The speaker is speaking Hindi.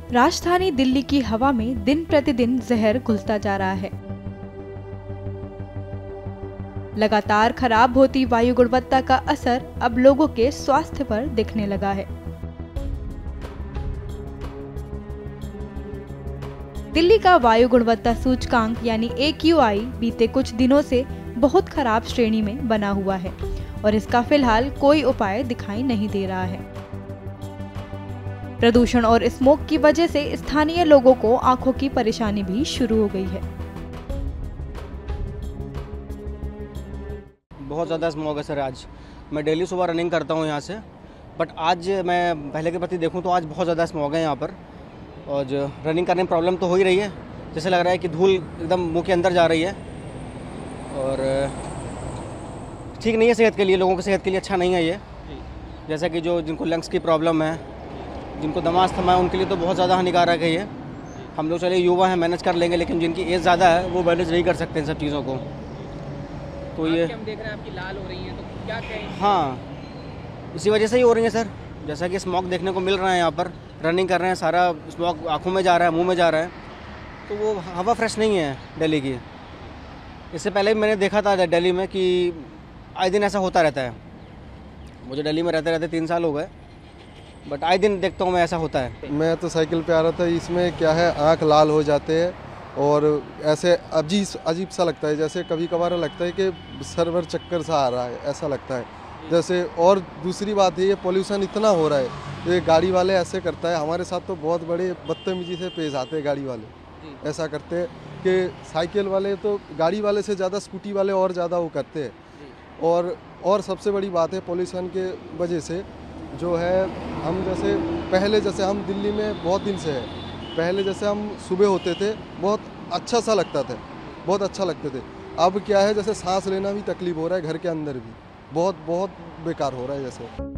राजधानी दिल्ली की हवा में दिन प्रतिदिन जहर घुलता जा रहा है। लगातार खराब होती वायु गुणवत्ता का असर अब लोगों के स्वास्थ्य पर दिखने लगा है। दिल्ली का वायु गुणवत्ता सूचकांक यानी AQI बीते कुछ दिनों से बहुत खराब श्रेणी में बना हुआ है और इसका फिलहाल कोई उपाय दिखाई नहीं दे रहा है। प्रदूषण और स्मोक की वजह से स्थानीय लोगों को आंखों की परेशानी भी शुरू हो गई है। बहुत ज़्यादा स्मॉग है सर। आज मैं डेली सुबह रनिंग करता हूँ यहाँ से, बट आज मैं पहले के प्रति देखूँ तो आज बहुत ज़्यादा स्मॉग है यहाँ पर। और जो रनिंग करने में प्रॉब्लम तो हो ही रही है, जैसे लग रहा है कि धूल एकदम मुंह के अंदर जा रही है और ठीक नहीं है सेहत के लिए, लोगों की सेहत के लिए अच्छा नहीं है ये। जैसा कि जो जिनको लंग्स की प्रॉब्लम है, जिनको दमा अस्थमा है, उनके लिए तो बहुत ज़्यादा हानिकारक है ये। हम लोग चले युवा हैं, मैनेज कर लेंगे, लेकिन जिनकी एज ज़्यादा है वो मैनेज नहीं कर सकते इन सब चीज़ों को। तो ये हम देख रहे हैं आपकी लाल हो रही हैं, तो क्या कहें? हाँ, इसी वजह से ही हो रही है सर। जैसा कि स्मॉग देखने को मिल रहा है यहाँ पर, रनिंग कर रहे हैं, सारा स्मॉग आँखों में जा रहा है, मुंह में जा रहा है, तो वो हवा फ्रेश नहीं है दिल्ली की। इससे पहले भी मैंने देखा था दिल्ली में कि आए दिन ऐसा होता रहता है। मुझे दिल्ली में रहते रहते 3 साल हो गए, बट आए दिन देखता हूँ मैं ऐसा होता है। मैं तो साइकिल पे आ रहा था, इसमें क्या है आँख लाल हो जाते हैं और ऐसे अजीब सा लगता है, जैसे कभी कभार लगता है कि सरवर चक्कर सा आ रहा है, ऐसा लगता है जैसे। और दूसरी बात ये पोल्यूशन इतना हो रहा है, ये गाड़ी वाले ऐसे करता है, हमारे साथ तो बहुत बड़े बदतमीजी से पेश आते हैं गाड़ी वाले। ऐसा करते हैं कि साइकिल वाले तो गाड़ी वाले से ज़्यादा स्कूटी वाले और ज़्यादा वो करते हैं। और सबसे बड़ी बात है पोल्यूशन के वजह से जो है, हम जैसे पहले जैसे हम दिल्ली में बहुत दिन से है, पहले जैसे हम सुबह होते थे बहुत अच्छा सा लगता था, बहुत अच्छा लगते थे। अब क्या है, जैसे सांस लेना भी तकलीफ हो रहा है, घर के अंदर भी बहुत बेकार हो रहा है जैसे।